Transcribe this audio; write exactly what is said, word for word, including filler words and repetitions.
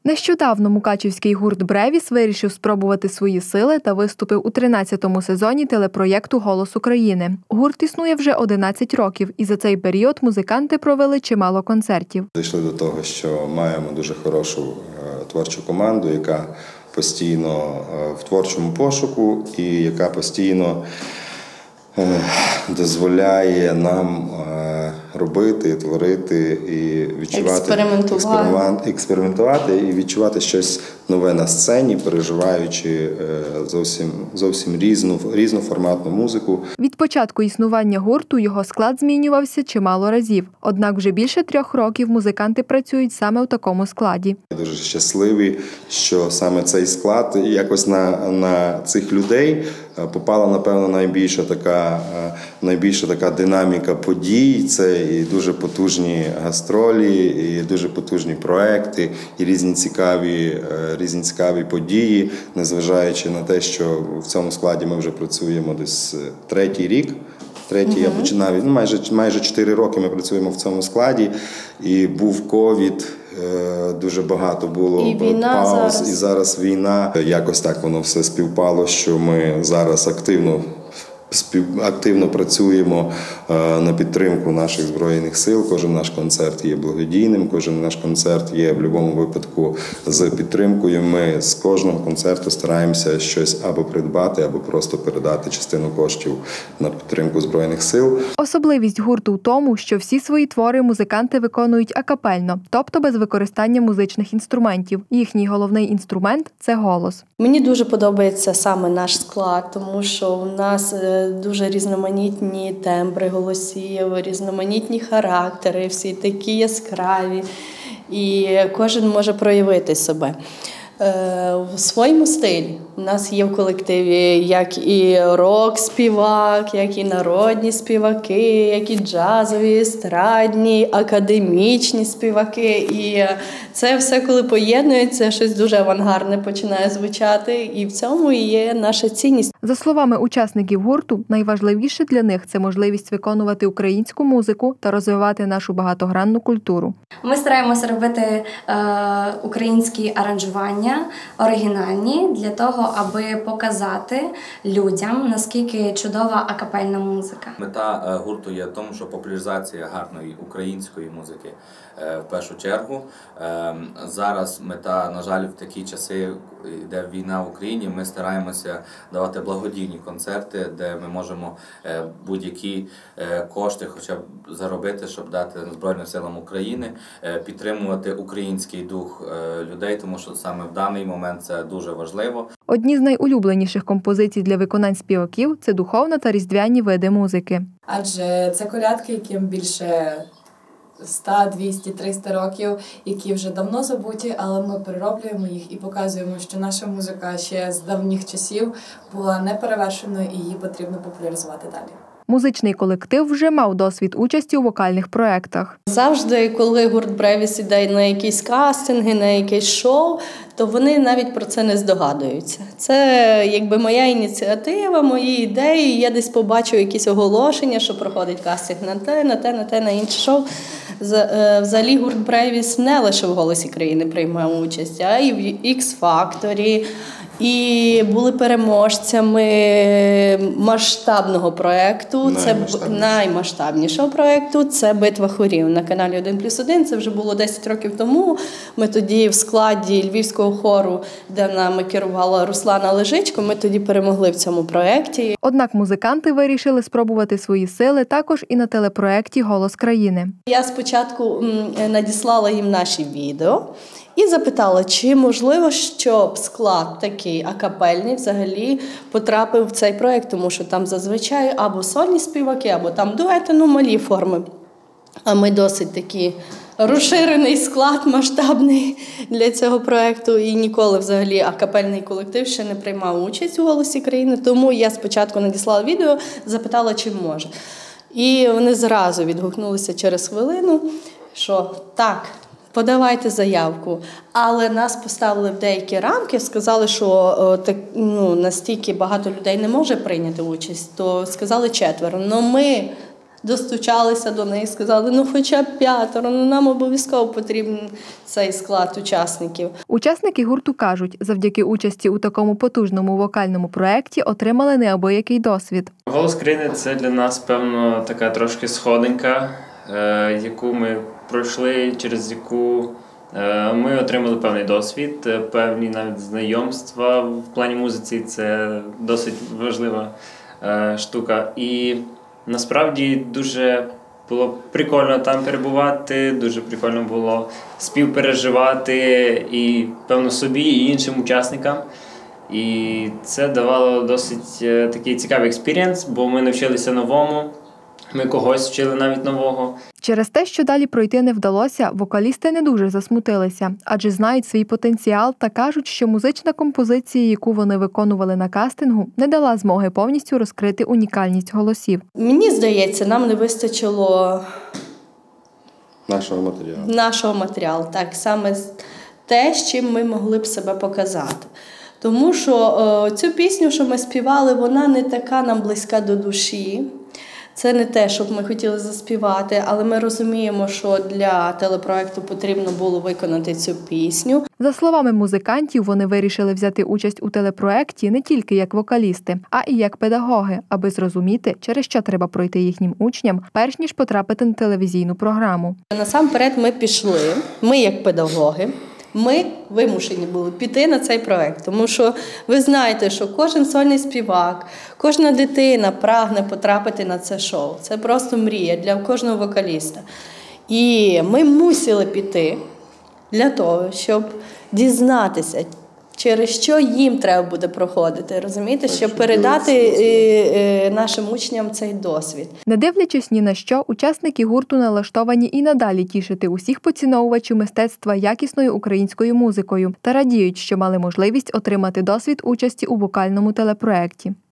Нещодавно мукачівський гурт «Бревіс» вирішив спробувати свої сили та виступив у тринадцятому сезоні телепроєкту «Голос України». Гурт існує вже одинадцять років, і за цей період музиканти провели чимало концертів. Дійшли до того, що маємо дуже хорошу творчу команду, яка постійно в творчому пошуку і яка постійно дозволяє нам робити, творити і відчувати, експериментувати. експериментувати і відчувати щось нове на сцені, переживаючи зовсім, зовсім різну, різноформатну музику. Від початку існування гурту його склад змінювався чимало разів. Однак вже більше трьох років музиканти працюють саме у такому складі. Я дуже щасливий, що саме цей склад, якось на, на цих людей попала, напевно, найбільша така, найбільша така динаміка подій. Це і дуже потужні гастролі, і дуже потужні проекти, і різні цікаві, різні цікаві події, незважаючи на те, що в цьому складі ми вже працюємо десь третій рік. Третій, я починав, ну, майже, майже чотири роки ми працюємо в цьому складі, і був ковід, дуже багато було і війна пауз, зараз. і зараз війна. Якось так воно все співпало, що ми зараз активно активно працюємо на підтримку наших Збройних сил. Кожен наш концерт є благодійним, кожен наш концерт є в будь-якому випадку з підтримкою. Ми з кожного концерту стараємося щось або придбати, або просто передати частину коштів на підтримку Збройних сил. Особливість гурту в тому, що всі свої твори музиканти виконують акапельно, тобто без використання музичних інструментів. Їхній головний інструмент – це голос. Мені дуже подобається саме наш склад, тому що у нас дуже різноманітні тембри голосів, різноманітні характери, всі такі яскраві, і кожен може проявити себе. В своєму стилі. У нас є в колективі як і рок-співак, як і народні співаки, як і джазові, естрадні, академічні співаки. І це все, коли поєднується, щось дуже авангардне починає звучати. І в цьому і є наша цінність. За словами учасників гурту, найважливіше для них – це можливість виконувати українську музику та розвивати нашу багатогранну культуру. Ми стараємося робити е, українські аранжування, оригінальні, для того, аби показати людям, наскільки чудова акапельна музика. Мета гурту є в тому, що популяризація гарної української музики в першу чергу. Зараз мета, на жаль, в такі часи, де війна в Україні, ми стараємося давати благодійні концерти, де ми можемо будь-які кошти хоча б заробити, щоб дати Збройним силам України, підтримувати український дух людей, тому що саме в даний момент це дуже важливо. Одні з найулюбленіших композицій для виконань співаків – це духовна та різдвяні види музики. Адже це колядки, яким більше сто, двісті, триста років, які вже давно забуті, але ми перероблюємо їх і показуємо, що наша музика ще з давніх часів була неперевершеною і її потрібно популяризувати далі. Музичний колектив вже мав досвід участі у вокальних проєктах. Завжди, коли гурт «Бревіс» іде на якісь кастинги, на якесь шоу, то вони навіть про це не здогадуються. Це якби моя ініціатива, мої ідеї. Я десь побачу якісь оголошення, що проходить кастинг на те, на те, на те, на інше шоу. Взагалі гурт «Бревіс» не лише в «Голосі країни» приймає участь, а і в «Ікс-факторі». І були переможцями масштабного проєкту, це наймасштабнішого проєкту, це «Битва хорів» на каналі один плюс один. Це вже було десять років тому. Ми тоді в складі Львівського хору, де нами керувала Руслана Лежичко, ми тоді перемогли в цьому проєкті. Однак музиканти вирішили спробувати свої сили також і на телепроєкті «Голос країни». Я спочатку надіслала їм наші відео і запитала, чи можливо, щоб склад такий акапельний взагалі потрапив в цей проєкт, тому що там зазвичай або сольні співаки, або там дуети, ну малі форми. А ми досить такі розширений склад, масштабний для цього проєкту, і ніколи взагалі акапельний колектив ще не приймав участь у «Голосі країни», тому я спочатку надіслала відео, запитала, чи може. І вони зразу відгукнулися через хвилину, що так, подавайте заявку. Але нас поставили в деякі рамки, сказали, що о, так, ну, настільки багато людей не може прийняти участь, то сказали четверо. Но ми достучалися до них, сказали, ну хоча б п'ятеро, ну нам обов'язково потрібен цей склад учасників. Учасники гурту кажуть, завдяки участі у такому потужному вокальному проєкті отримали неабиякий досвід. «Голос країни» – це для нас, певно, така трошки сходинка, е, яку ми пройшли, через яку е, ми отримали певний досвід, певні навіть знайомства в плані музиці. Це досить важлива е, штука. І насправді дуже було прикольно там перебувати, дуже прикольно було співпереживати і, певно, собі, і іншим учасникам. І це давало досить такий цікавий експірієнс, бо ми навчилися новому, ми когось вчили навіть нового. Через те, що далі пройти не вдалося, вокалісти не дуже засмутилися, адже знають свій потенціал та кажуть, що музична композиція, яку вони виконували на кастингу, не дала змоги повністю розкрити унікальність голосів. Мені здається, нам не вистачило Нашого матеріалу. Нашого матеріалу, так, саме те, з чим ми могли б себе показати. Тому що о, цю пісню, що ми співали, вона не така нам близька до душі. Це не те, щоб ми хотіли заспівати, але ми розуміємо, що для телепроекту потрібно було виконати цю пісню. За словами музикантів, вони вирішили взяти участь у телепроекті не тільки як вокалісти, а і як педагоги, аби зрозуміти, через що треба пройти їхнім учням, перш ніж потрапити на телевізійну програму. Насамперед ми пішли, ми як педагоги, ми вимушені були піти на цей проект, тому що ви знаєте, що кожен сольний співак, кожна дитина прагне потрапити на це шоу. Це просто мрія для кожного вокаліста. І ми мусили піти для того, щоб дізнатися, через що їм треба буде проходити, розумієте, щоб передати нашим учням цей досвід. Не дивлячись ні на що, учасники гурту налаштовані і надалі тішити усіх поціновувачів мистецтва якісною українською музикою та радіють, що мали можливість отримати досвід участі у вокальному телепроекті.